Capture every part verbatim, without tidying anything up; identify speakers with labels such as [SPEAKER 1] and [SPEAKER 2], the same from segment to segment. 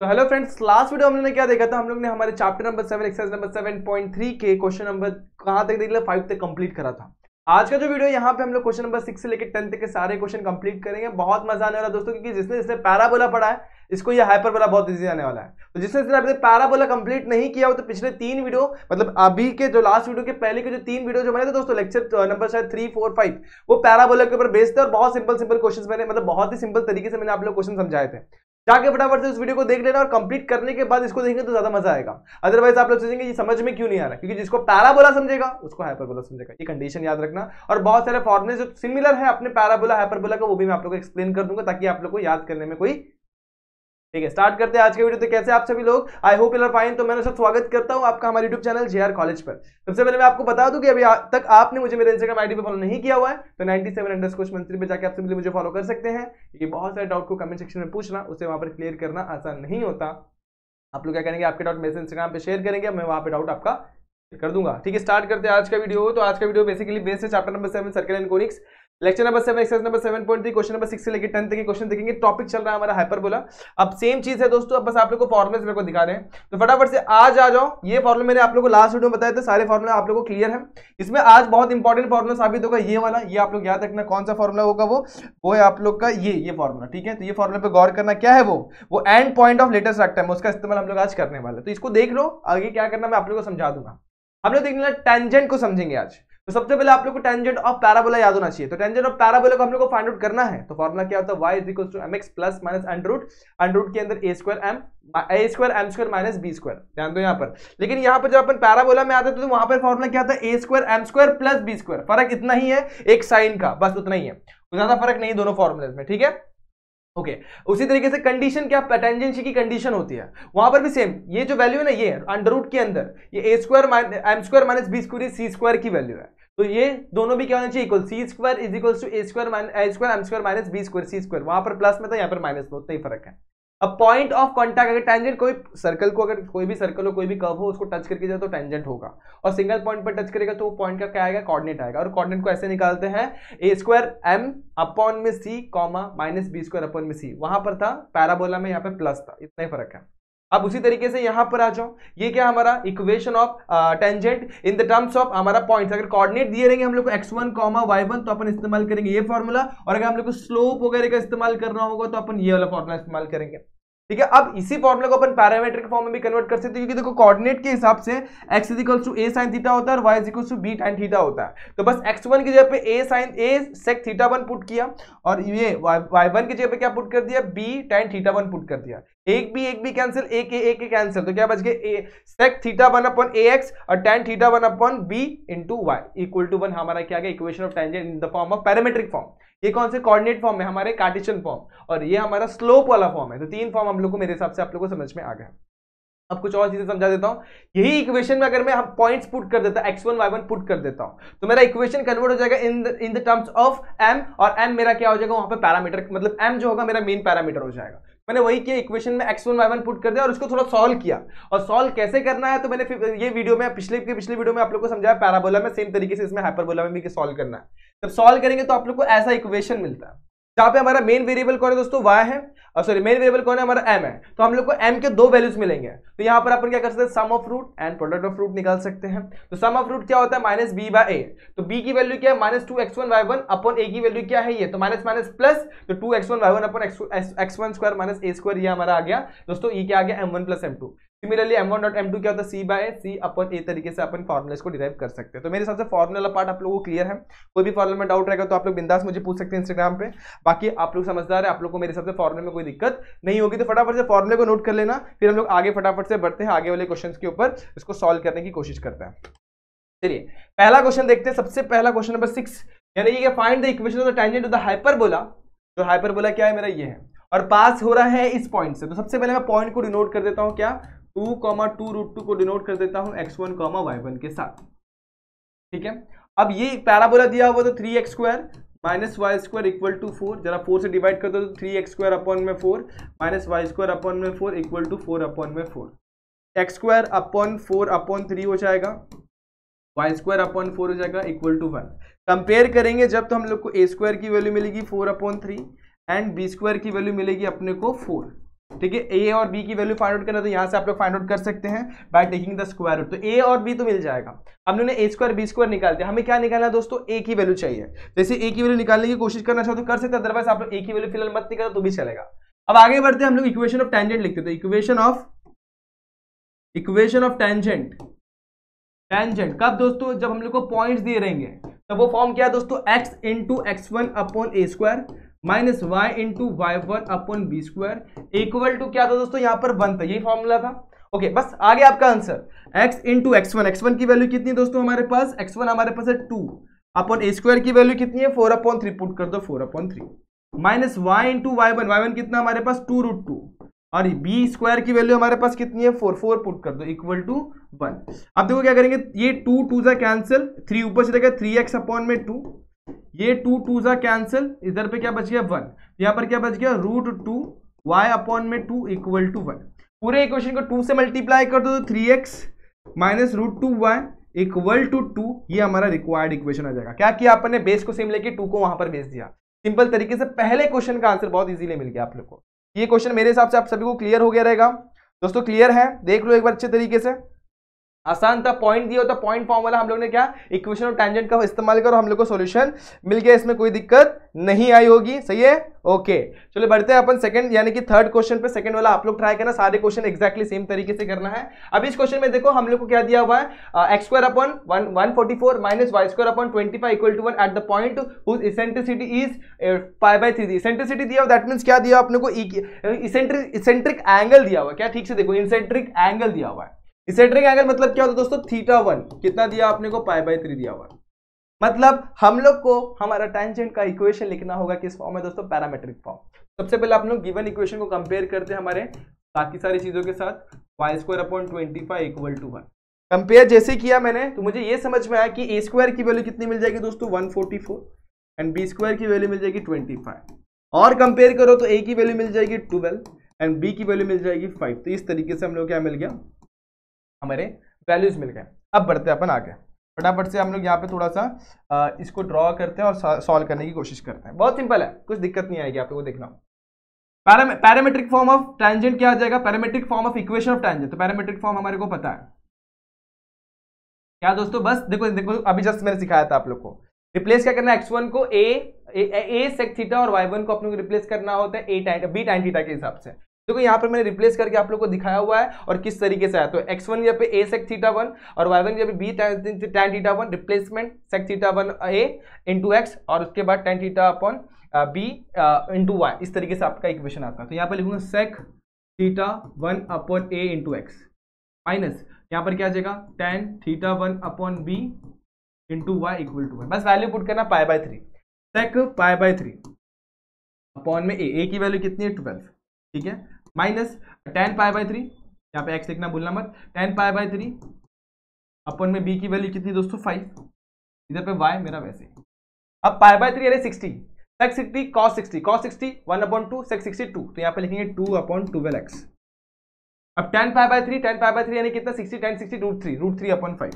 [SPEAKER 1] तो hello friends, last video हमने क्या देखा था। हम लोग ने हमारे chapter number seven exercise number seven point three के क्वेश्चन नंबर कहां तक देख लिया, फाइव तक कंप्लीट करा था। आज का जो वीडियो यहाँ पे हम लोग क्वेश्चन नंबर सिक्स से लेकर टेन तक के सारे क्वेश्चन कंप्लीट करेंगे। बहुत मजा आने वाला दोस्तों, क्योंकि जिसने जिसने पैराबोला पढ़ा है इसको ये हाइपरबोला बहुत इजी आने वाला है। तो जिसने जिसने अभी पैराबोला कंप्लीट नहीं किया हो तो पिछले तीन वीडियो, मतलब अभी के जो लास्ट वीडियो के पहले के जो तीन वीडियो जो बने थे दोस्तों, लेक्चर नंबर शायद थ्री फोर फाइव, वो पैराबोला के ऊपर बेस्ड थे और बहुत सिंपल सिंपल क्वेश्चन मैंने, मतलब बहुत ही सिंपल तरीके से मैंने आप लोग क्वेश्चन समझाए थे। जाके फटाफट से उस वीडियो को देख लेना और कंप्लीट करने के बाद इसको देखेंगे तो ज्यादा मजा आएगा। अदरवाइज आप लोग सोचेंगे ये समझ में क्यों नहीं आ रहा, क्योंकि जिसको पैराबोला समझेगा उसको हाइपरबोला समझेगा। ये कंडीशन याद रखना। और बहुत सारे फॉर्मूले जो सिमिलर है अपने पैराबोला हाइपरबोला का, वो भी मैं आप लोग को एक्सप्लेन कर दूंगा ताकि आप लोग को याद करने में कोई, ठीक है। स्टार्ट करते हैं आज के वीडियो। तो कैसे आप सभी लोग, I hope you are fine. तो मैंने सब स्वागत करता हूं आपका हमारे यूट्यूब चैनल जेआर कॉलेज पर। सबसे पहले मैं आपको बता दूं कि अभी तक आपने मुझे मेरे इंस्टाग्राम आईडी पे फॉलो नहीं किया हुआ है तो नाइंटी सेवन अंडरस्कोर मंथली पे जाके आप सिंपली मुझे फॉलो कर सकते हैं। ये बहुत सारे डाउट को कमेंट सेक्शन में पूछना, उसे वहां पर क्लियर करना आसान नहीं होता। आप लोग क्या करेंगे, आपके डाउट मेरे इंस्टाग्राम पे शेयर करेंगे, मैं वहां पे डाउट आपका कर दूंगा। ठीक है, स्टार्ट करते हैं आज का वीडियो। तो आज का वीडियो बेसिकली बेस्ड है chapter number seven circle and conics, lecture number seven exercise number seven point three, question number six से लेकर टेन तक के क्वेश्चन देखेंगे। टॉपिक चल रहा है हमारा हाइपरबोला। अब सेम चीज है दोस्तों, अब बस आप लोग को फॉर्मुले मेरे को दिखा रहे हैं, तो फटाफट से आज आ जाओ। ये फॉर्मुले मैंने आप लोग को लास्ट वीडियो में बताए थे, सारे फॉर्मुले आप लोग को क्लियर है। इसमें आज बहुत इंपॉर्टेंट फॉर्मुला साबित होगा, ये वाला। ये आप लोग याद रखना कौन सा फॉर्मुला होगा, वो वो है आप लोग का ये ये फॉर्मुला। ठीक है, तो ये फॉर्मुले पे गौर करना। क्या है वो वो end point of latus rectum, उसका इस्तेमाल हम लोग आज करने वाले। तो इसको देख लो, आगे क्या करना मैं आप लोग को समझा दूंगा। हम लोग देखने टेंजेंट को समझेंगे आज। तो सबसे पहले आप लोग को टेंजेंट ऑफ पैराबोला याद होना चाहिए। तो टेंजेंट ऑफ पैराबोला को हम लोग को फाइंड आउट करना है। तो फॉर्मुला क्या होता है, y is equal to M x plus minus under root, under root के अंदर A square M, A square M square minus B square. ध्यान दो यहाँ पर। लेकिन यहाँ पर जब अपन पैराबोला में आते हैं तो वहां पर फॉर्मुला क्या था, A square M square plus B square. फर्क इतना ही है, एक साइन का, बस उतना ही है, ज्यादा फर्क नहीं दोनों फॉर्मुले में। ठीक है, ओके okay. उसी तरीके से कंडीशन क्या, टेंजेंसी की कंडीशन होती है, वहां पर भी सेम। ये जो वैल्यू है ना, ये अंडर रूट के अंदर ये A square M square minus B square C square की वैल्यू है। तो ये दोनों भी क्या होना चाहिए, equal. C square is equal to A square A square M square minus B square C square. वहां पर प्लस में था, यहाँ पर माइनस में, उतना ही फर्क है। अब पॉइंट ऑफ कांटेक्ट, अगर टेंजेंट कोई सर्कल को, अगर कोई भी सर्कल हो, कोई भी कर्व हो, उसको टच करके जाए तो टेंजेंट होगा। और सिंगल पॉइंट पर टच करेगा तो वो पॉइंट का क्या आएगा, कोऑर्डिनेट आएगा। और कोऑर्डिनेट को ऐसे निकालते हैं, ए स्क्वायर एम अपॉन में C comma minus B square upon में सी। वहां पर था पैराबोला में, यहाँ पे प्लस था, इतना ही फर्क है। अब उसी तरीके से यहां पर आ जाओ, ये क्या हमारा equation of tangent in the terms of हमारा पॉइंट्स। अगर कोऑर्डिनेट दिए रहेंगे हम लोग को X one comma Y one, तो अपन इस्तेमाल करेंगे ये फॉर्मूला। और अगर हम लोग को स्लोप वगैरह का इस्तेमाल करना होगा तो अपन ये वाला फॉर्मूला इस्तेमाल करेंगे। ठीक है, अब इसी फॉर्मूले को अपन पैरामीट्रिक फॉर्म में भी कन्वर्ट कर सकते हैं, क्योंकि देखो कोऑर्डिनेट के हिसाब से x is equal to a sin theta होता है और y is equal to b tan theta होता है। तो बस एक्स वन की जगह पे a sin a sec theta one put किया, और ये वाई वन की जगह पे क्या पुट कर दिया, b tan theta one put कर दिया। एक भी एक भी कैंसिल, एक एक के कैंसिल, तो क्या बच गए, sec theta one upon ax और tan theta one upon b into y equal to one. हमारा क्या गया, equation of tangent in the form of parametric form. ये कौन से, कोऑर्डिनेट फॉर्म है, हमारे कार्टेशियन फॉर्म, और ये हमारा स्लोप वाला फॉर्म है। तो तीन फॉर्म हम लोग को, मेरे हिसाब से आप लोगों को समझ में आ गया। अब कुछ और चीजें समझा देता हूं। यही इक्वेशन में अगर मैं हम पॉइंट्स पुट कर देता, X one Y one put कर देता हूं, तो मेरा इक्वेशन कन्वर्ट हो जाएगा in the in the terms of m, और m मेरा क्या हो जाएगा वहां पे पैरामीटर, मतलब m जो होगा मेरा मेन पैरामीटर हो जाएगा। मैंने वही किया, इक्वेशन में X one Y one put कर दिया और उसको थोड़ा सॉल्व किया। और सॉल्व कैसे करना है तो मैंने ये वीडियो में, पिछले के पिछले वीडियो में आप लोग को समझाया पैराबोला में, सेम तरीके से इसमें हाइपरबोला में भी सॉल्व करना है। जब सॉल्व करेंगे तो आप लोग को ऐसा इक्वेशन मिलता है, जहां पे हमारा मेन वेरिएबल कौन है दोस्तों, y है, और सॉरी मेन वेरिएबल कौन है हमारा, m है। तो हम लोग को m के दो वैल्यूज मिलेंगे। तो यहां पर अपन क्या कर सकते हैं, sum of root and product of root निकाल सकते हैं। तो सम ऑफ रूट क्या होता है, माइनस बी बाय ए। तो b की वैल्यू क्या है, minus two X one Y one upon a की वैल्यू क्या है, ये तो माइनस माइनस प्लस, तो two X one Y one upon X one square minus A square, ये हमारा आ गया दोस्तों। ये क्या आ गया, M one plus M two. Similarly M one dot M two क्या होता है, सी बाय सी अपॉन ए। तरीके से अपन फॉर्मुलेस को डिराइव कर सकते हैं। तो मेरे हिसाब से फॉर्मुला पार्ट आप लोगों को क्लियर है। कोई भी फॉर्मुला में डाउट रहेगा तो आप लोग बिंदास मुझे पूछ सकते हैं इंस्टाग्राम पे। बाकी आप लोग समझदार है, आप लोग को मेरे हिसाब से फॉर्मुले में कोई दिक्कत नहीं होगी। तो फटाफट से फॉर्मुले को नोट कर लेना, फिर हम लोग आगे फटाफट से बढ़ते हैं, आगे वाले क्वेश्चन के ऊपर इसको सॉल्व करने की कोशिश करते हैं। चलिए पहला क्वेश्चन देखते हैं। सबसे पहला क्वेश्चन नंबर सिक्स, यानी ये find the equation of the tangent of the hyperbola. तो हाइपरबोला क्या है मेरा, ये है, और पास हो रहा है इस पॉइंट से। तो सबसे पहले मैं पॉइंट को डिनोट कर देता हूं, क्या, two comma two root two को डिनोट कर देता हूं x one comma Y one के साथ। ठीक है, अब ये पैराबोला दिया हुआ तो three X square minus Y square equal to four. जरा फोर से डिवाइड कर दो तो थ्री एक्स स्क्वायर अपॉन में four minus Y square upon में four equal to four upon में four. X square upon four upon three हो जाएगा, वाई स्क्वायर अपॉन फोर हो जाएगा इक्वल टू वन। कंपेयर करेंगे जब तो हम लोग को ए स्क्वायर की वैल्यू मिलेगी four upon three and B square की वैल्यू मिलेगी अपने को फोर। ठीक है। ए और बी की वैल्यू फाइंड आउट करना, तो यहाँ से आप लोग फाइंड आउट कर सकते हैं by taking the square root. तो ए और बी तो मिल जाएगा। हम लोगों ने ए स्क्वायर बी स्क्वायर निकाल दिया, हमें क्या निकालना है दोस्तों, ए की वैल्यू चाहिए। जैसे ए की वैल्यू निकालने की कोशिश करना चाहो तो कर सकते हैं, अदरवाइज आप लोग ए की वैल्यू फिलहाल मत निकालो तो भी चलेगा। अब आगे बढ़ते हैं, हम लोग इक्वेशन ऑफ टेंजेंट लिखते हैं। तो equation of equation of tangent tangent कब दोस्तों, जब हम लोग को पॉइंट्स दिए रहेंगे, तो वो फॉर्म क्या है दोस्तों, x into x one upon A square minus Y into Y one upon B square equal to क्या था दोस्तों, यहाँ पर वन था, यही फॉर्मूला था। ओके okay, बस आगे आपका answer x into x one, X one की वैल्यू कितनी है दोस्तों हमारे पास, एक्स वन हमारे पास है टू अपॉन ए स्क्वायर की वैल्यू कितनी है, फोर अपॉन थ्री, पुट कर दो four upon three minus Y into Y one, Y one कितना हमारे पास टू रूट टू, और बी स्क्वायर की वैल्यू हमारे पास कितनी है, फोर, फोर पुट कर दो इक्वल टू वन। अब देखो क्या करेंगे, ये टू टू जा कैंसिल, थ्री ऊपर से रहेगा, थ्री एक्स अपॉन में टू, ये टू टू जा कैंसिल, इधर पे क्या बच गया वन, यहाँ पर क्या बच गया रूट टू वाई अपॉन में टू इक्वल टू वन। पूरे इक्वेशन को टू से मल्टीप्लाई कर दो तो three x minus root two Y equal to two, ये हमारा रिक्वायर्ड इक्वेशन आ जाएगा। क्या किया अपन ने, बेस को सेम लेके टू को वहां पर भेज दिया। सिंपल तरीके से पहले क्वेश्चन का आंसर बहुत इजीली मिल गया आप लोग को। ये क्वेश्चन मेरे हिसाब से आप सभी को क्लियर हो गया रहेगा दोस्तों। क्लियर है, देख लो एक बार अच्छे तरीके से, आसान था, पॉइंट दिया होता, पॉइंट फॉर्म वाला हम लोग ने क्या इक्वेशन ऑफ टेंजेंट का इस्तेमाल करो, हम लोग को सॉल्यूशन मिल गया, इसमें कोई दिक्कत नहीं आई होगी। सही है, ओके चलो बढ़ते हैं अपन सेकंड यानी कि थर्ड क्वेश्चन पे। सेकंड वाला आप लोग ट्राई करना, सारे क्वेश्चन एक्जैक्टली सेम तरीके से करना है। अब इस क्वेश्चन में देखो हम लोग को क्या दिया हुआ है, x square upon one forty four minus Y square upon twenty five equal to one at the point whose eccentricity is pi by three. Eccentricity दिया हुआ, दैट मींस क्या दिया अपने को, इसेंट्रिक इसेंट्रिक एंगल दिया हुआ, क्या ठीक से देखो, इसेंट्रिक एंगल दिया हुआ है। इसेंट्रिक एंगल मतलब क्या होता है दोस्तों, थीटा वन, कितना दिया आपने को, पाई बाय थ्री दिया हुआ। मतलब हम लोग को हमारा टेंजेंट का इक्वेशन लिखना होगा किस फॉर्म में दोस्तों, पैरामेट्रिक फॉर्म। सबसे पहले आप लोग गिवन इक्वेशन को कंपेयर करते हैं हमारे बाकी सारी चीजों के साथ, y square upon twenty five equal to one. Compare जैसे किया मैंने तो मुझे ये समझ में आया कि ए स्क्वायर की वैल्यू कितनी मिल जाएगी दोस्तों, one forty four and B square की वैल्यू मिल जाएगी ट्वेंटी फाइव, और कंपेयर करो तो ए की वैल्यू मिल जाएगी ट्वेल्व एंड बी की वैल्यू मिल जाएगी फाइव। तो इस तरीके से हम लोग क्या मिल गया, हमारे वैल्यूज मिल गए। अब बढ़ते हैं अपन आगे, फटाफट से हम लोग यहाँ पे थोड़ा सा आ, इसको ड्रॉ करते हैं और सॉल्व करने की कोशिश करते हैं। बहुत सिंपल है, कुछ दिक्कत नहीं आएगी आप लोगों को, देखना। पैरामेट्रिक फॉर्म ऑफ टेंजेंट क्या आ जाएगा, parametric form of equation of tangent. तो पैरामेट्रिक फॉर्म हमारे को पता है क्या दोस्तों, बस देखो देखो अभी जस्ट मैंने सिखाया था आप लोग को। रिप्लेस क्या करना है, एक्स वन को ए ए सेक थीटा और वाई वन को अपने को रिप्लेस करना होता है a tan b tan theta के हिसाब से। देखो यहाँ पर मैंने रिप्लेस करके आप लोग को दिखाया हुआ है और किस तरीके से आया। तो एक्स वन यहाँ पे ए सेक थीटा वन और वाई वन यहाँ पे b tan theta one, replacement sec theta one a into x और उसके बाद tan theta upon b into y, इस तरीके से आपका इक्वेशन आता है। तो यहाँ पर लिखूंगा sec theta one upon a into x minus यहाँ पर क्या आ जाएगा, tan theta one upon b into y equal to one. बस वैल्यू पुट करना pi by three, sec pi by three upon में ए, ए की वैल्यू कितनी है ट्वेल्व, ठीक है, minus ten pi by three, यहाँ पे एक्स लिखना भूलना मत, ten pi by three upon में बी की वैल्यू कितनी दोस्तों फाइव, इधर पे वाई मेरा वैसे। अब पाई बाय थ्री अरे sixty, sec sixty cos sixty, cos sixty one upon two, sec sixty two, तो यहाँ पे लिखेंगे टू अपॉन ट्वेल्व एक्स। अब ten pi by three, ten pi by three यानी कितना sixty, ten sixty root three, root three upon five,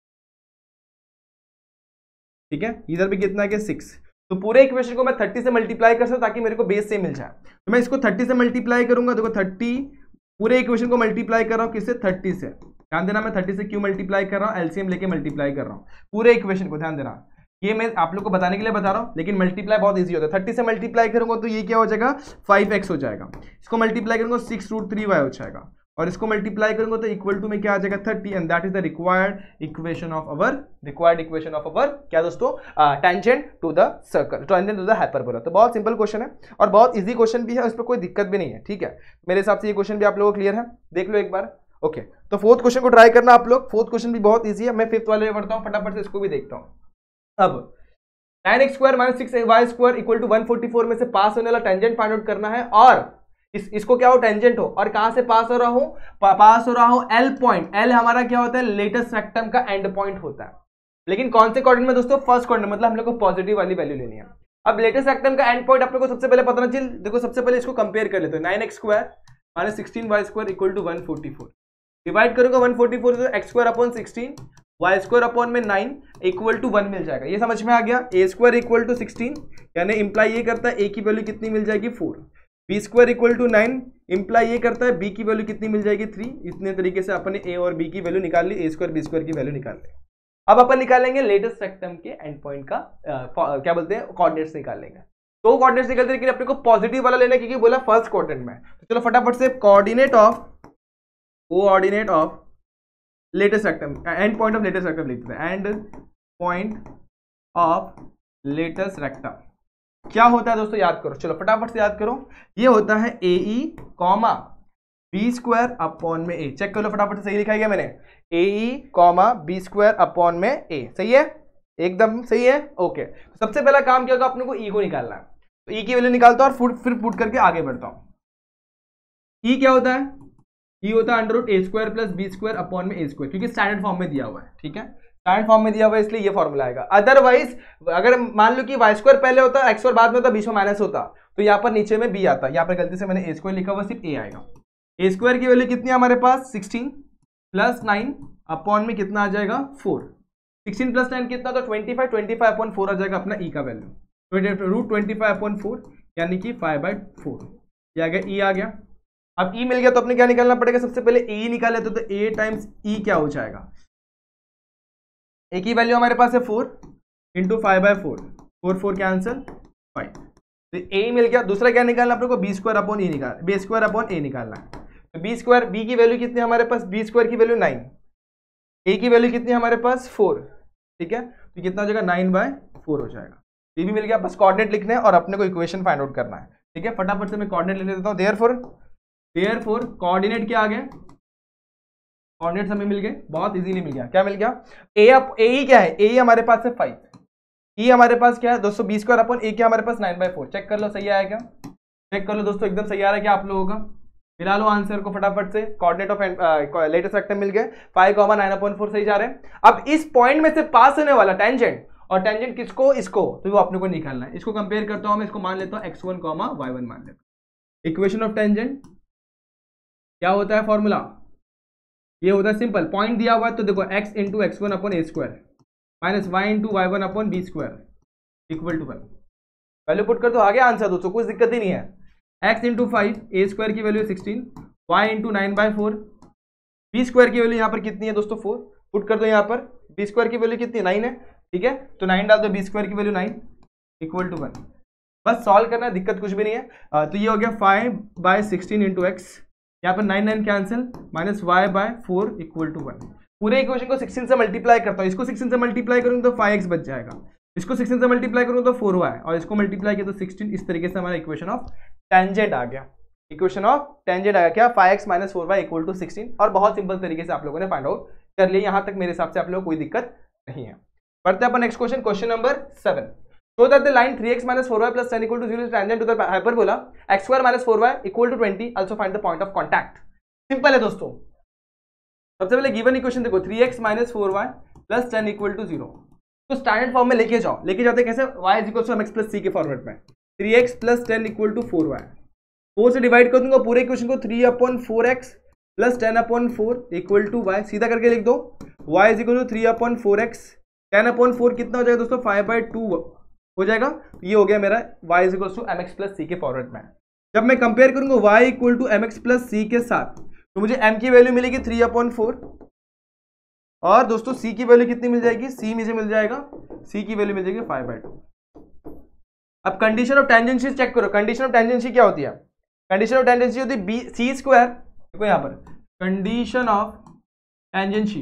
[SPEAKER 1] ठीक है, इधर पे कितना है सिक्स। तो पूरे इक्वेशन को मैं थर्टी से मल्टीप्लाई कर सकता ताकि मेरे को बेस से मिल जाए। तो मैं इसको थर्टी से मल्टीप्लाई करूंगा, देखो थर्टी पूरे इक्वेशन को मल्टीप्लाई कर रहा हूँ किससे, थर्टी से। ध्यान देना मैं थर्टी से क्यों मल्टीप्लाई कर रहा हूँ, एलसीएम लेके मल्टीप्लाई कर रहा हूँ पूरे इक्वेशन को। ध्यान देना, ये मैं आप लोग को बताने के लिए बता रहा हूँ, लेकिन मल्टीप्लाई बहुत ईजी होता है। थर्टी से मल्टीप्लाई करूंगा तो ये क्या हो जाएगा, फाइव एक्स हो जाएगा। इसको मल्टीप्लाई करूंगा सिक्स रूट थ्री वाई हो जाएगा, और इसको मल्टीप्लाई करूंगा तो इक्वल टू में क्या आ जाएगा thirty, and that is the required equation of our required equation of our क्या दोस्तों, tangent to the circle, tangent to the hyperbola. तो बहुत सिंपल क्वेश्चन है और बहुत इजी क्वेश्चन भी है, उस पर कोई दिक्कत भी नहीं है, ठीक है। मेरे हिसाब से ये क्वेश्चन भी आप लोगों को क्लियर है, देख लो एक बार। Okay okay. तो फोर्थ क्वेश्चन को ट्राई करना आप लोग, फोर्थ क्वेश्चन भी बहुत ईजी है। मैं फिफ्थ वाले में बढ़ता हूँ, फटाफट से इसको भी देखता हूँ। अब nine x square minus six y square equal to one forty four में से पास होने वाला टेंजेंट फाइंड आउट करना है, और इस, इसको क्या हो टेंजेंट हो, और कहां से पास हो रहा हूं, पा, पास हो रहा हूं एल पॉइंट। एल हमारा क्या होता है, लेटेस्ट रेक्टम का एंड पॉइंट होता है, लेकिन कौन से क्वाड्रेंट में दोस्तों, फर्स्ट क्वाड्रेंट, मतलब हम लोग को पॉजिटिव वाली वैल्यू लेनी है। अब लेटेस्ट रेक्टम का एंड पॉइंट आप लोग को सबसे पहले पता ना चल, देखो सबसे पहले इसको कंपेयर कर लेते हैं। Nine x square minus sixteen y square equal to one forty four, divide करूंगा वन फोर्टी फोर से x square upon sixteen y square upon में नाइन इक्वल टू वन मिल जाएगा। ये समझ में आ गया, a square equal to sixteen यानी इंप्लाई ये करता है ए की वैल्यू कितनी मिल जाएगी four, b square equal to nine imply ये करता है बी की वैल्यू कितनी मिल जाएगी थ्री। इतने तरीके से अपने ए और बी की वैल्यू निकाल ली, ए स्क्वायर बी स्क्वायर की वैल्यू निकाल ली। अब अपन निकालेंगे लेटेस्ट रेक्टम के एंड पॉइंट का आ, क्या बोलते हैं कोऑर्डिनेट्स निकालेंगे। तो कोऑर्डिनेट्स निकलते हैं, लेकिन अपने को पॉजिटिव वाला लेना है क्योंकि बोला फर्स्ट क्वाड्रेंट में। तो चलो फटाफट से coordinate of coordinate of latus rectum end point of latus rectum लिखते हैं। End point of latus rectum क्या होता है दोस्तों, याद करो। चलो फटाफट से याद करो, ये होता है a e comma B square upon में ए। चेक कर लो फटाफट से, सही लिखा गया मैंने, a e comma B square upon में ए। सही है, एकदम सही है। ओके, तो सबसे पहला काम क्या होगा, अपने को ई को निकालना है। तो ई की वैल्यू निकालता हूं और फिर फिर पुट करके आगे बढ़ता हूं। ई क्या होता है, ई होता है अंडर रूट ए square plus B square upon में ए स्क्वायर, क्योंकि स्टैंडर्ड फॉर्म में दिया हुआ है। ठीक है, स्टैंडर्ड फॉर्म में दिया हुआ है इसलिए ये फॉर्मूला आएगा। अदरवाइज अगर मान लो कि वाई स्क्वायर पहले होता, एक्स स्क्वायर बाद में होता, बीच में माइनस होता, तो यहाँ पर नीचे में बी आता। यहाँ पर गलती से मैंने ए स्क्वायर लिखा हुआ, सिर्फ ए आएगा। ए स्क्वायर की वैल्यू कितनी है हमारे पास, सिक्सटीन प्लस नाइन अपॉन में कितना आ जाएगा, फोर। सिक्सटीन प्लस नाइन कितना, तो twenty five, twenty five upon four आ जाएगा अपना ई का value, root twenty five upon four यानी कि फाइव बाई फोर। ये आ गया, ई आ गया। अब ई मिल गया तो अपने क्या निकालना पड़ेगा, सबसे पहले ए निकाले तो ए टाइम्स ई क्या हो जाएगा, ए की वैल्यू हमारे पास है four into five by four, four four cancel five, तो ए मिल गया। दूसरा क्या निकालना अपने को, बी स्क्वायर अपॉन ई निकाल बी स्क्वायर अपॉन ए निकालना है। तो बी स्क्वायर, बी की वैल्यू कितनी हमारे पास, बी स्क्वायर की वैल्यू नाइन, ए की वैल्यू कितनी हमारे पास फोर। ठीक है, तो कितना हो जाएगा, नाइन बाय फोर हो जाएगा। ये भी मिल गया, बस कोऑर्डिनेट लिखने हैं और अपने को इक्वेशन फाइंड आउट करना है। ठीक है, फटाफट से मैं कोऑर्डिनेट लिख देता हूँ। देयरफॉर देयरफॉर कोऑर्डिनेट क्या आ गया, कोऑर्डिनेट्स हमें मिल गए, बहुत इजीली मिल गया। क्या मिल गया, ए अप ए ई क्या है, ए ई हमारे पास है फाइव, ई हमारे पास क्या है दोस्तों, बी स्क्वायर अपॉन ए क्या हमारे पास नाइन बाई फोर। चेक कर लो सही आएगा, चेक कर लो दोस्तों, एकदम सही आ रहा है क्या आप लोगों का। मिला लो आंसर को फटाफट से, कोऑर्डिनेट ऑफ लेटेस्ट रेक्टम मिल गए, five comma nine upon four सही जा रहे हैं। अब इस पॉइंट में से पास होने वाला टेंजेंट, और टेंजेंट किसको, इसको, तो वो अपने को निकालना है। इसको कंपेयर करता हूं मैं, इसको मान लेता हूं x one comma Y one मान लेता हूं। इक्वेशन ऑफ टेंजेंट क्या होता है फॉर्मूला, ये होता है सिंपल, पॉइंट दिया हुआ है तो देखो x into x one upon A square minus Y into Y one upon B square equal to one. Value put कर दो, आगे आंसर दोस्तों, कुछ दिक्कत ही नहीं है। x into five, a square की value sixteen, y into nine by four, b square की वैल्यू यहाँ पर कितनी है दोस्तों, फोर। पुट कर दो यहाँ पर, बी स्क्वायर की वैल्यू कितनी, नाइन है। ठीक है, तो नाइन डाल दो, बी स्क्वायर की value nine equal to one. बस सॉल्व करना है, दिक्कत कुछ भी नहीं है। आ, तो ये हो गया five by sixteen into x, यहाँ पर nine nine cancel, minus y by four equal to one. पूरे इक्वेशन को सिक्सटीन से मल्टीप्लाई करता हूँ, इसको सिक्सटीन से मल्टीप्लाई करूँगा तो फाइव एक्स बच जाएगा, इसको सिक्सटीन से मल्टीप्लाई करूँगा तो फोर वाई, और इसको मल्टीप्लाई किया तो सिक्सटीन। इस तरीके से हमारा इक्वेशन ऑफ टेंजेंट आ गया, इक्वेशन ऑफ टेंजेंट आ गया क्या, five x minus four y equal to sixteen. और बहुत सिंपल तरीके से आप लोगों ने फाइंड आउट कर लिया, यहाँ तक मेरे हिसाब से आप लोगों को कोई दिक्कत नहीं है। बढ़ते हैं अपन next question, question number seven. So that the line three x minus four y plus ten equal to zero is tangent to the hyperbola x square minus four y equal to twenty. Also find the point of contact. Simple है दोस्तों, सबसे पहले given equation देखो, three x minus four Y plus ten equal to zero. तो standard form में लेके जाओ, लेके जाते कैसे, y is equal to mx plus c के फॉर्मेट में, three x plus ten equal to four Y, four से डिवाइड कर दूंगा पूरे इक्वेशन को, three upon four x plus ten upon four equal to y, सीधा करके लिख दो, y is equal to three upon four x, ten upon four कितना हो जाएगा दोस्तों, फाइव बाई टू हो जाएगा। ये हो गया मेरा y is equal to M x plus सी के फॉर्मेट में। जब मैं कंपेयर करूंगा y equal to M x plus सी के साथ, तो मुझे m की वैल्यू मिलेगी थ्री अपॉन फोर, और दोस्तों c की वैल्यू कितनी मिल जाएगी, c मुझे मिल जाएगा, c की वैल्यू मिल जाएगी फाइव बाई टू। अब कंडीशन ऑफ टेंजेंसी चेक करो, कंडीशन ऑफ टेंजेंसी क्या होती है, कंडीशन ऑफ टेंजेंसी होती है बी सी स्क्वायर, देखो यहाँ पर कंडीशन ऑफ टेंजेंसी,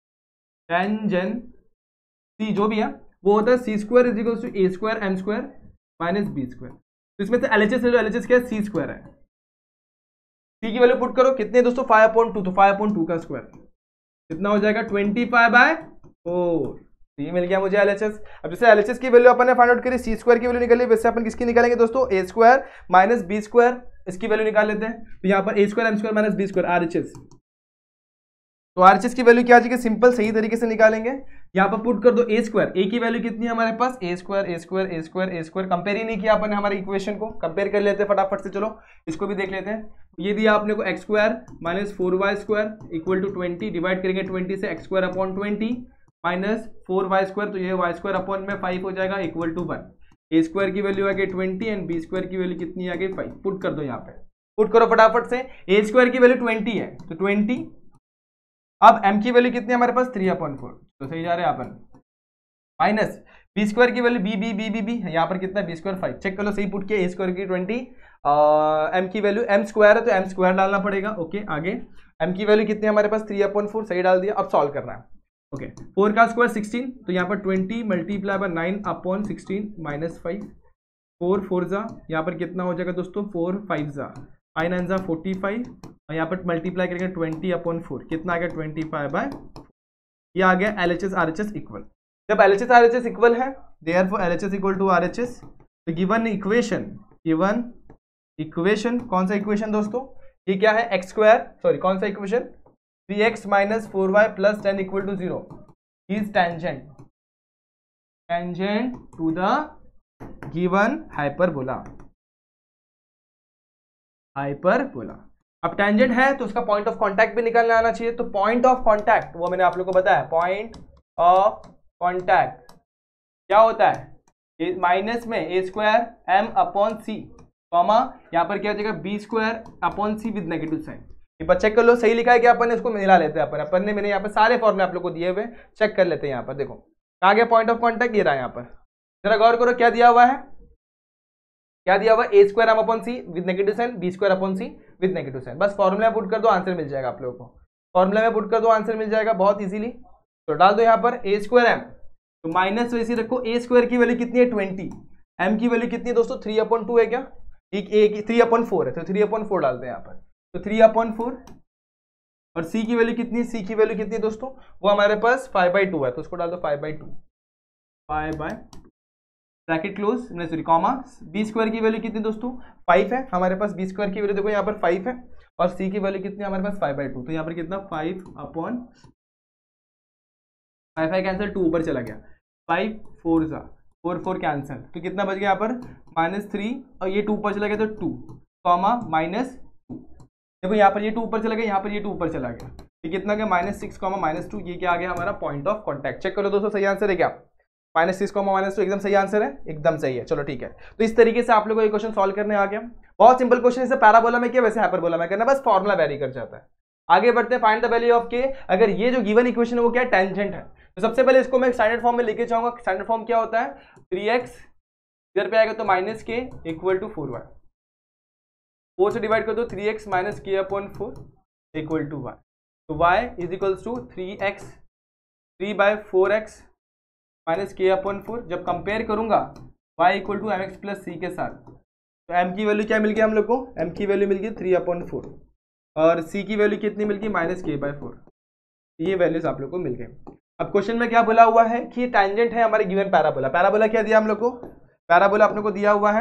[SPEAKER 1] टेंजेंसी जो भी है वो होता है c square is equal to A square M square minus B square. तो इसमें से एलएचएस ले लो, एलएचएस क्या है, सी स्क्वायर है। सी की वैल्यू पुट करो, कितने दोस्तों, फाइव अपॉन टू, तो फाइव अपॉन टू का स्क्वायर कितना हो जाएगा, ट्वेंटी फाइव बाय फोर। ये मिल गया मुझे एलएचएस। अब जैसे एलएचएस की वैल्यू अपन ने फाइंड आउट करी, सी स्क्वायर की वैल्यू निकाली, वैसे अपन किसकी निकालेंगे दोस्तों, a square minus B square, इसकी वैल्यू निकाल लेते हैं। तो यहाँ पर ए square M square minus B square RHS, तो आरएचएस की वैल्यू क्या आ जाएगी, सिंपल सही तरीके से निकालेंगे। यहाँ पर पुट कर दो ए स्क्वायर, ए की वैल्यू कितनी है हमारे पास, a square A square A square A square, compare ही नहीं किया अपन ने हमारे इक्वेशन को, कंपेयर कर लेते हैं फटाफट से, चलो इसको भी देख लेते हैं। ये दिया आपने को x square minus four Y square equal to twenty, divide करेंगे ट्वेंटी से, x square upon twenty minus four Y square, तो ये वाई स्क्वायर अपॉन में फाइव हो जाएगा equal to one. A square की वैल्यू आ गई ट्वेंटी एंड बी स्क्वायर की वैल्यू कितनी आ गई फाइव। पुट कर दो यहाँ पे, पुट करो फटाफट से। ए स्क्वायर की वैल्यू ट्वेंटी है तो ट्वेंटी, अब एम की वैल्यू कितनी है हमारे पास थ्री अपॉन फोर, तो सही जा रहे हैं अपन, माइनस बी स्क्वायर की value b b b b b यहाँ पर कितना है बी स्क्वायर फाइव, चेक कर लो सही पुट किया। ए स्क्वायर की ट्वेंटी, एम की वैल्यू एम स्क्वायर है तो एम स्क्वायर डालना पड़ेगा। ओके आगे एम की वैल्यू कितनी है हमारे पास थ्री अपॉन फोर, सही डाल दिया। अब सॉल्व करना है। ओके फोर का स्क्वायर सिक्सटीन, तो यहाँ पर twenty multiply by nine upon sixteen minus five, four four जा यहाँ पर कितना हो जाएगा दोस्तों फोर फाइव जा आई नाइन जा फोर्टी फाइव, और यहाँ पर मल्टीप्लाई करेंगे ट्वेंटी अपॉन फोर, कितना आ गया ट्वेंटी फाइव बाय, ये आ गया L H S R H S equal. जब L H S R H S equal है, therefore L H S equal to R H S, तो गिवन इक्वेशन, गिवन इक्वेशन कौन सा इक्वेशन दोस्तों, ये क्या है एक्स स्क्वायर, सॉरी कौन सा equation, three x minus four Y plus ten equal to zero is tangent, tangent to the given hyperbola, hyperbola. अब टेंजेंट है तो उसका पॉइंट ऑफ कांटेक्ट भी निकालने आना चाहिए, तो पॉइंट ऑफ कांटेक्ट वो मैंने आप लोगों को बताया, पॉइंट ऑफ कांटेक्ट क्या होता है, माइनस में ए square M upon C, comma यहाँ पर क्या हो जाएगा B square upon C with negative sign. एक बार चेक कर लो सही लिखा है कि अपन इसको मिला लेते हैं, अपन अपन ने मैंने यहाँ पर सारे फॉर्मूले आप लोग को दिए हुए, चेक कर लेते हैं। यहाँ पर देखो कहाँ गया पॉइंट ऑफ कांटेक्ट, ये रहा यहाँ पर, जरा गौर करो क्या दिया हुआ है, क्या दिया हुआ A square M upon C with negative sign, B square upon C with negative sign. बस फॉर्मूला में पुट कर दो आंसर मिल जाएगा आप लोगों को, फॉर्मूला में पुट कर दो आंसर मिल जाएगा बहुत इजीली। तो डाल दो यहाँ पर ए स्क्वायर एम, तो माइनस वैसे रखो, ए स्क्वायर की वैल्यू कितनी है ट्वेंटी, एम की वैल्यू कितनी है दोस्तों थ्री अपॉन टू है क्या, एक ए की थ्री अपॉन फोर है तो थ्री अपॉन फोर डालते हैं यहाँ पर, तो थ्री अपॉन फोर, और सी की वैल्यू कितनी है, सी की वैल्यू कितनी है दोस्तों, वो हमारे पास फाइव बाई टू है तो उसको डाल दो five by two, five by bracket close, sorry comma, B square की वैल्यू कितनी दोस्तों फाइव है हमारे पास, बी स्क्वायर की वैल्यू देखो यहाँ पर फाइव है, और सी की वैल्यू कितनी है हमारे पास फाइव बाई टू, तो यहाँ पर कितना five upon five five cancel, two ऊपर चला गया, फाइव फोर जा फोर फोर कैंसिल, तो कितना बच गया यहाँ पर माइनस थ्री, और ये टू ऊपर चला गया तो टू कॉमा माइनस टू, देखो यहाँ पर ये टू ऊपर चला गया, यहाँ पर ये टू ऊपर चला गया, ये कितना गया minus six comma minus two, ये क्या आ गया हमारा पॉइंट ऑफ कॉन्टैक्ट। चेक करो दोस्तों सही आंसर है क्या, minus six comma minus two एकदम सही आंसर है, एकदम सही है। चलो ठीक है, तो इस तरीके से आप लोगों को ये क्वेश्चन सॉल्व करने आ गया, बहुत सिंपल क्वेश्चन, इसे पैराबोला में किया वैसे हाइपरबोला में करना, बस फॉर्मुला वेरी कर जाता है। आगे बढ़ते हैं, फाइंड द वैल्यू ऑफ के, अगर ये जो गिवन इक्वेशन है वो क्या टेंजेंट है, तो सबसे पहले इसको मैं स्टैंडर्ड फॉर्म में लेके जाऊंगा। स्टैंडर्ड फॉर्म क्या होता है, थ्री एक्स इधर पे आएगा तो minus K equal to four Y, four से डिवाइड कर दो, three x minus K upon four equal to Y, तो Y is equals to three X three by four X minus K upon four. जब compare करूंगा y equal to M x plus सी के साथ, तो m की value क्या मिल गई हम लोग को, m की वैल्यू मिल गई थ्री अपॉन फोर, और c की वैल्यू कितनी मिल गई माइनस के बाय फोर, ये वैल्यूज आप लोग को मिल गए। अब क्वेश्चन में क्या बोला हुआ है कि टेंजेंट है हमारे गिवन पैराबोला, पैराबोला क्या दिया हम लोग को, पैराबोला अपने को दिया हुआ है,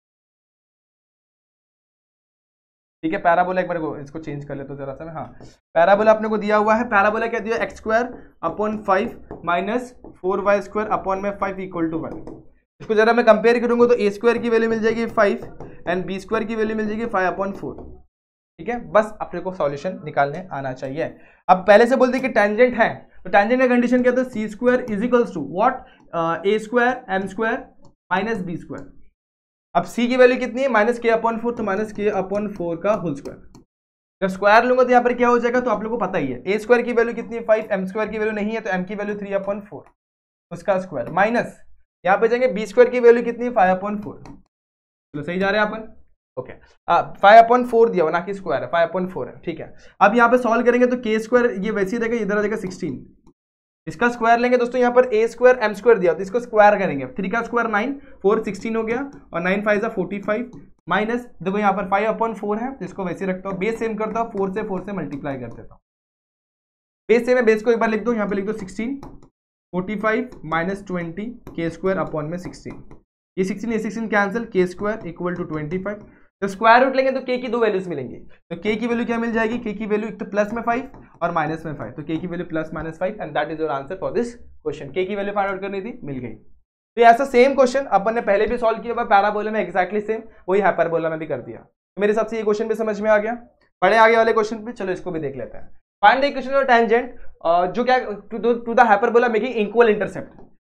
[SPEAKER 1] ठीक है पैराबोला एक बार को इसको चेंज कर ले तो जरा सा मैं, हाँ पैराबोला अपने को दिया हुआ है, पैराबोला क्या दिया X square upon five minus four Y square upon में फाइव इक्वल टू वन। इसको जरा मैं कंपेयर करूंगा तो ए स्क्वायर की वैल्यू मिल जाएगी फाइव एंड बी स्क्वायर की वैल्यू मिल जाएगी फाइव अपॉन फोर, ठीक है, बस अपने को सॉल्यूशन निकालने आना चाहिए। अब पहले से बोलते कि टेंजेंट है, तो टेंजेंट का कंडीशन क्या था, C square is equals to what A square M square minus B square. अब c की वैल्यू कितनी है माइनस के अपॉन फोर, तो माइनस के अपॉन फोर का होल स्क्वायर। जब स्क्वायर लूंगा तो यहाँ पर क्या हो जाएगा, तो आप लोगों को पता ही है ए स्क्वायर की वैल्यू कितनी है फाइव, एम स्क्वायर की वैल्यू नहीं है तो m की वैल्यू थ्री अपॉन फोर उसका स्क्वायर, माइनस यहाँ पे जाएंगे बी स्क्वायर की वैल्यू कितनी है फाइव अपॉन फोर, चलो सही जा रहे हैं अपन, ओके फाइव अपॉन फोर दिया हुआ ना कि स्क्वायर है, फाइव अपॉन फोर है, ठीक है। अब यहाँ पे सॉल्व करेंगे तो के स्क्वायर ये वैसे ही रहेगा, इधर आ जाएगा सिक्सटीन, इसका स्क्वायर लेंगे दोस्तों, यहाँ पर ए स्क्वायर एम स्क्वायर दिया तो इसको स्क्वायर करेंगे, थ्री का स्क्वायर नाइन, फोर सिक्सटीन हो गया, और नाइन फाइव जा फोर्टी फाइव, माइनस देखो यहाँ पर फाइव अपॉन फोर है तो इसको वैसे रखता हूँ, बेस सेम करता हूँ, फोर से फोर से मल्टीप्लाई कर देता हूँ, बेस सेम है, बेस को एक बार लिख दो, यहाँ पे लिख दो sixteen, forty five minus twenty K square upon में सिक्सटीन, ये सिक्सटीन ये sixteen cancel, K square equal to twenty five. तो स्क्वायर रूट लेंगे तो के की दो वैल्यूज मिलेंगी, तो के की वैल्यू क्या मिल जाएगी, के की वैल्यू एक तो प्लस में फाइव और माइनस में फाइव, तो के की value plus minus five and that is your answer for this question. K की वैल्यू फाइंड आउट करनी थी, मिल गई। तो ऐसा सेम क्वेश्चन अपन ने पहले भी सॉल्व किया हुआ पैराबोला में, एक्जैक्टली सेम वही हाइपरबोला में भी कर दिया। तो मेरे हिसाब से ये क्वेश्चन भी समझ में आ गया। बड़े आगे वाले क्वेश्चन पे चलो इसको भी देख लेते हैं। Find the equation of tangent जो क्या to the hyperbola making equal intercept.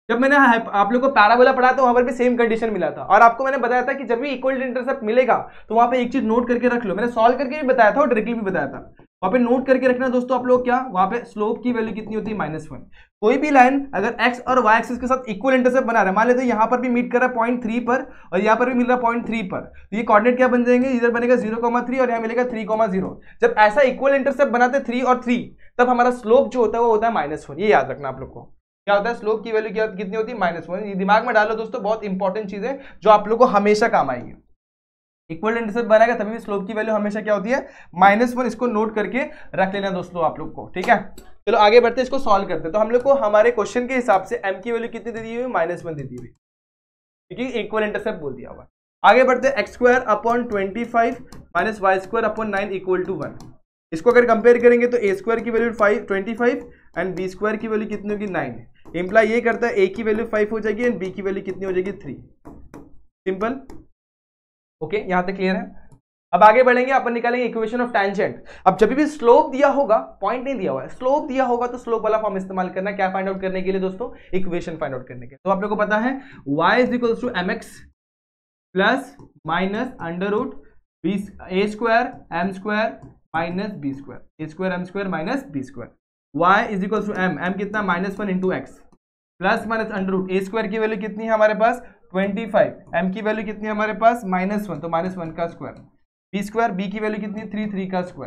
[SPEAKER 1] जब मैंने आप लोग को पैराबोला पढ़ा तो वहां पर भी सेम कंडीशन मिला था, और आपको मैंने बताया था कि जब भी इक्वल इंटरसेप्ट मिलेगा तो वहां पे एक चीज नोट करके रख लो, मैंने सॉल्व करके भी बताया था और डायरेक्टली भी बताया था, वहां पे नोट करके रखना दोस्तों आप लोग क्या, वहां पे स्लोप की वैल्यू कितनी होती है माइनस वन। कोई भी लाइन अगर एक्स और वाई एक्सिस के साथ इक्वल इंटरसेप्ट बना रहा है, मान लेते हैं यहाँ पर भी मीट कर रहा है पॉइंट थ्री पर और यहाँ पर भी मिल रहा है पॉइंट थ्री पर, तो ये कोऑर्डिनेट क्या बन जाएंगे, इधर बनेगा जीरो कॉमा थ्री और यहाँ मिलेगा थ्री कॉमा जीरो। जब ऐसा इक्वल इंटरसेप्ट बनाते थ्री और थ्री तब हमारा स्लोप जो होता है वो होता है माइनस वन। ये याद रखना आप लोग को, क्या होता है स्लोप की वैल्यू क्या कितनी होती है माइनस वन। ये दिमाग में डालो दोस्तों, बहुत इंपॉर्टेंट चीज है जो आप लोग को हमेशा काम आएगी। इक्वल इंटरसेप्ट बनाएगा तभी भी स्लोप की वैल्यू हमेशा क्या होती है माइनस वन। इसको नोट करके रख लेना दोस्तों आप लोग को, ठीक है। चलो आगे बढ़ते हैं, इसको सॉल्व करते हैं। तो हम लोग को हमारे क्वेश्चन के हिसाब से एम की वैल्यू कितनी दे दी हुई, माइनस वन दे दी हुई, क्योंकि इक्वल इंटरसेप्ट बोल दिया हुआ। आगे बढ़ते हैं, X square upon twenty five minus Y square upon nine equal to one. इसको अगर कंपेयर करेंगे तो ए स्क्वायर की value five twenty five and B square की वैल्यू कितनी होगी नाइन। इंप्लाई ये करता है ए की वैल्यू फाइव हो जाएगी एंड बी की वैल्यू कितनी हो जाएगी थ्री। सिंपल, ओके, यहां तक क्लियर है। अब आगे बढ़ेंगे, अपन निकालेंगे इक्वेशन ऑफ टैंजेंट। अब जब भी स्लोप दिया होगा, पॉइंट नहीं दिया हुआ है, स्लोप दिया होगा तो स्लोप वाला फॉर्म इस्तेमाल करना है। क्या फाइंड आउट करने के लिए दोस्तों, इक्वेशन फाइंड आउट करने के लिए। तो आप लोगों को पता है y is equals to M x plus minus under root B A square M square minus B square, A square M square minus B square. y is equals to M, M कितना minus one into X plus minus under root ए square की value कितनी है हमारे पास twenty five, M की value कितनी है हमारे पास माइनस वन, तो माइनस वन का स्क्वायर, बी स्क्वायर, बी की वैल्यू कितनी है थ्री, थ्री का स्क्वायर।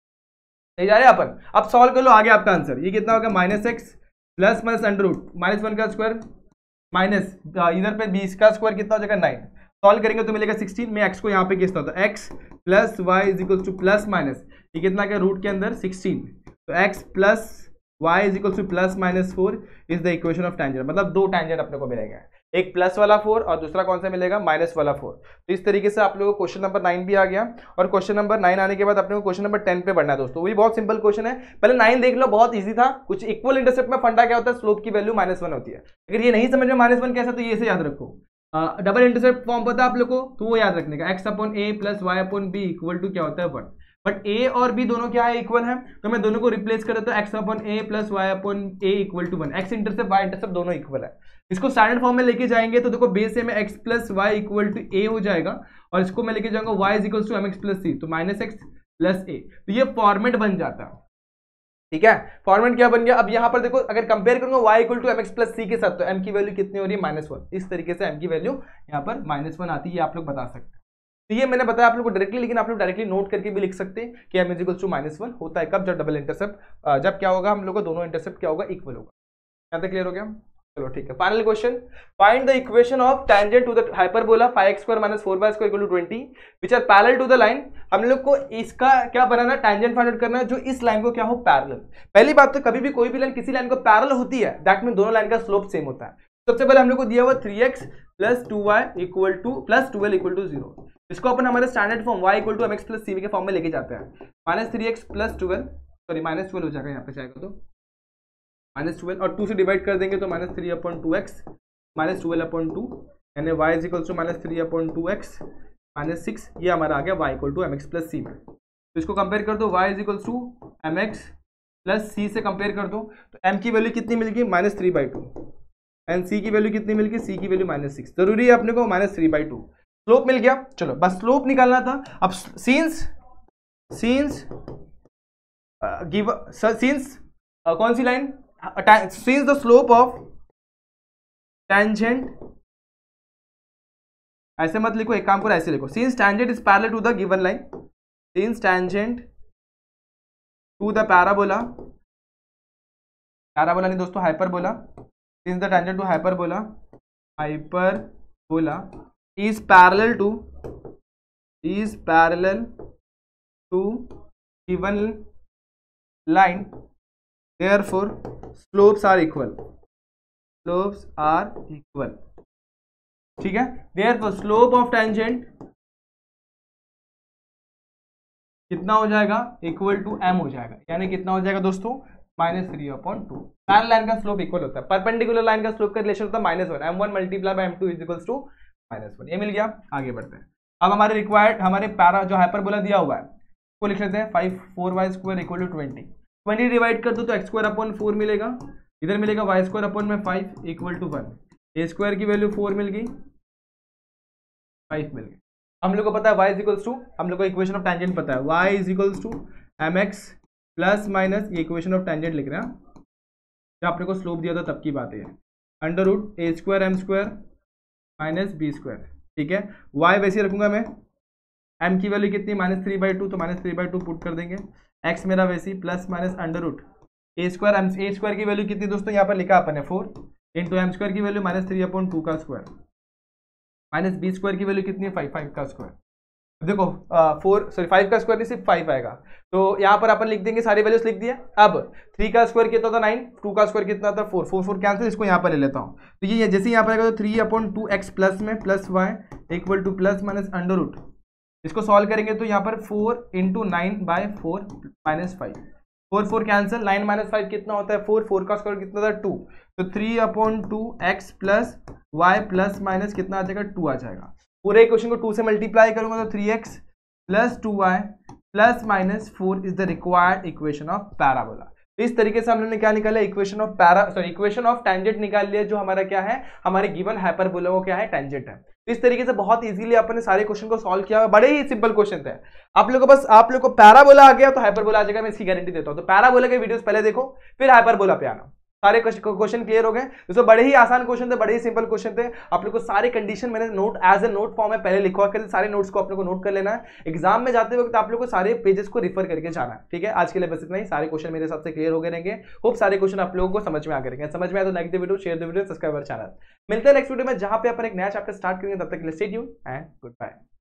[SPEAKER 1] सही जा रहे हैं अपन। अब सॉल्व कर लो आगे आपका आंसर, ये कितना होगा minus X plus minus under root minus one का स्क्वायर माइनस इधर पे बीस का स्क्वायर कितना हो जाएगा नाइन। सॉल्व करेंगे तो मिलेगा सिक्सटीन। मैं एक्स को यहाँ पे किसता होता है X plus Y is equal to plus minus, ये कितना क्या रूट के अंदर सिक्सटीन, तो X plus y is equal to plus minus four is the equation of tangent. मतलब दो टैंजेंट अपने को मिलेगा, एक प्लस वाला फोर और दूसरा कौन सा मिलेगा माइनस वाला फोर। तो इस तरीके से आप लोगों को क्वेश्चन नंबर नाइन भी आ गया, और क्वेश्चन नंबर नाइन आने के बाद अपने को क्वेश्चन नंबर टेन पे बढ़ना है दोस्तों। वही बहुत सिंपल क्वेश्चन है, पहले नाइन देख लो, बहुत ईजी था। कुछ इक्वल इंटरसेप्ट में फंडा क्या होता है, स्लोप की वैल्यू माइनस वन होती है। अगर ये नहीं समझ में माइनस वन कैसा, तो ये से याद रखो, डबल इंटरसेप्ट फॉर्म पता है आप लोग को, तो वो याद रखने का, X upon A plus Y upon B equal to क्या होता है वन। बट ए और बी दोनों क्या है इक्वल है, तो मैं दोनों को रिप्लेस कर देता हूं, X upon A plus Y upon A equal to one. X intercept Y intercept दोनों इक्वल है। इसको स्टैंडर्ड फॉर्म में लेके जाएंगे तो देखो बेस ए में X plus Y equal to A हो जाएगा, और इसको मैं लेके जाऊंगा Y is equal to M x plus C, तो माइनस एक्स प्लस ए। तो ये फॉर्मेट बन जाता है, ठीक है। फॉर्मेट क्या बन गया। अब यहाँ पर देखो अगर कंपेयर करूंगा y equal to M x plus सी के साथ, तो m की वैल्यू कितनी हो रही है माइनस वन। इस तरीके से m की वैल्यू यहाँ पर माइनस वन आती है, ये आप लोग बता सकते हैं। तो ये मैंने बताया आप लोग को डायरेक्टली, लेकिन आप लोग डायरेक्टली नोट करके भी लिख सकते हैं कि m is equal to minus one होता है कब, जब डबल इंटरसेप्ट, जब क्या होगा हम लोग को दोनों इंटरसेप्ट क्या होगा इक्वल होगा। यहाँ तक क्लियर हो गया। चलो ठीक है, final question, find the equation of tangent to the hyperbola five X square minus four Y square equal to twenty which are parallel to the line. हम लोग को इसका क्या बनाना, टैंजेंट फाइंड आउट करना है जो इस लाइन को क्या हो पैरेलल। पहली बात तो कभी भी कोई भी लाइन किसी लाइन को पैरेलल होती है, दैट मीन दोनों लाइन का स्लोप सेम होता है। सबसे पहले हम लोग को दिया हुआ three x plus two Y equal to plus twelve equal to zero. इसको अपन हमारे standard form y equal to M x plus सी के फॉर्म में लेके जाते हैं। Minus three x plus twelve, sorry minus twelve हो जाएगा यहाँ पे जाएगा तो माइनस ट्वेल्व, और टू से डिवाइड कर देंगे तो minus three upon two X minus twelve upon two, यानी Y is equal to minus three upon two X minus six. ये हमारा आ गया y equal to M x plus C में। तो इसको कंपेयर कर दो, y is equal to M x plus C से कंपेयर कर दो, तो m की वैल्यू कितनी मिल गई minus three by two, and C की वैल्यू कितनी मिल गई, सी की वैल्यू माइनस सिक्स। जरूरी है अपने को minus three by two, slope मिल गया। चलो बस स्लोप निकालना था। अब सीन्स सीन्स गिव सीन्स कौन सी line, since the slope of tangent, ऐसे मत लिखो, एक काम करो ऐसे लिखो, since tangent is parallel to the given line, since tangent to the parabola, parabola नहीं दोस्तों hyperbola, since the tangent to hyperbola, hyperbola is parallel to is parallel to given line, therefore slopes are equal, slopes are equal, ठीक है। therefore slope of tangent कितना हो जाएगा, equal to m हो जाएगा, यानी कितना हो जाएगा दोस्तों minus three upon two. Parallel line का स्लोप इक्वल होता है, परपेंडिकुलर लाइन का स्लोप का रिलेशन होता है minus one, M one multiply by M two is equals to minus one. ये मिल गया। आगे बढ़ते हैं। अब हमारे रिक्वायर्ड हमारे पैरा जो हाइपरबोला दिया हुआ है उसको लिख लेते हैं, five four Y square equal to twenty. Twenty divide कर दो तो एक्स स्क्वायर अपॉन फोर मिलेगा, इधर मिलेगा वाई स्क्वायर अपॉन में five equal to one, A square की वैल्यू फोर मिल गई, फाइव मिल गई। हम लोग को पता है y इज इक्वल्स टू, हम लोग को इक्वेशन ऑफ टेंजेंट पता है, y is equals to M x plus minus, ये इक्वेशन ऑफ टेंजेंट लिख रहे हैं, जब आपने को स्लोप दिया था तब की बात है, अंडर रूट ए square M square minus B square, ठीक है। y वैसे रखूंगा मैं, m की वैल्यू कितनी माइनस थ्री बाई टू, तो minus three by two put कर देंगे, x मेरा वैसे plus minus under root A square M, A square की वैल्यू कितनी दोस्तों यहाँ पर लिखा अपन है फोर, इंटू एम स्क्वायर की value minus three upon two का स्क्वायर, माइनस बी स्क्वायर की वैल्यू कितनी है फाइव, फाइव का स्क्वायर। देखो फोर सॉरी फाइव का स्क्वायर नहीं सिर्फ फाइव आएगा, तो यहाँ पर अपन लिख देंगे, सारी वैल्यूज लिख दिया। अब थ्री का स्क्वायर कितना था नाइन, टू का स्क्वायर कितना था फोर, फोर फोर कैंसिल, इसको यहाँ पर ले लेता हूँ, तो ये जैसे यहाँ पर आएगा तो three upon two X plus में plus Y equal to plus minus under root, इसको सॉल्व करेंगे तो यहाँ पर four into nine by four minus five, four four cancel, nine minus five कितना होता है फोर, फोर का स्क्वायर कितना था टू, तो three upon two X plus Y plus minus कितना आ जाएगा टू आ जाएगा। पूरे इक्वेशन को टू से मल्टीप्लाई करूंगा तो three x plus two y plus minus four is the required equation of parabola. इस तरीके से हम लोगों ने क्या निकाला, equation of para sorry equation of tangent निकाल लिया, जो हमारा क्या है, हमारे गिवन हाइपरबोला वो क्या है, टेंजेंट है। इस तरीके से बहुत इजीली अपने सारे क्वेश्चन को सॉल्व किया, बड़े ही सिंपल क्वेश्चन थे। आप लोगों को बस आप लोग को पैराबोला आ गया तो हाइपरबोला आ जाएगा, मैं इसकी गारंटी देता हूं। तो पैराबोला के वीडियोस पहले देखो, फिर हाइपरबोला पे आना, सारे क्वेश्चन क्लियर हो गए। दोस्तों बड़े ही आसान क्वेश्चन थे, बड़े ही सिंपल क्वेश्चन थे। आप लोग को सारे कंडीशन मैंने note as a note form में पहले लिखवा कर, सारे नोट्स को आप लोग को नोट कर लेना है। एग्जाम में जाते वक्त आप लोग को सारे पेजेस को रिफर करके जाना है, ठीक है। आज के लिए बस इतना ही, सारे क्वेश्चन मेरे हिसाब से क्लियर हो गए रहेंगे। होप सारे क्वेश्चन आप लोगों को समझ में आ गए रहेंगे। समझ में आए तो like the video, share the video, subscribe our channel. मिलते हैं नेक्स्ट वीडियो में, जहां पे अपन एक नया चैप्टर स्टार्ट करेंगे। तब तक के लिए stay tuned and good bye.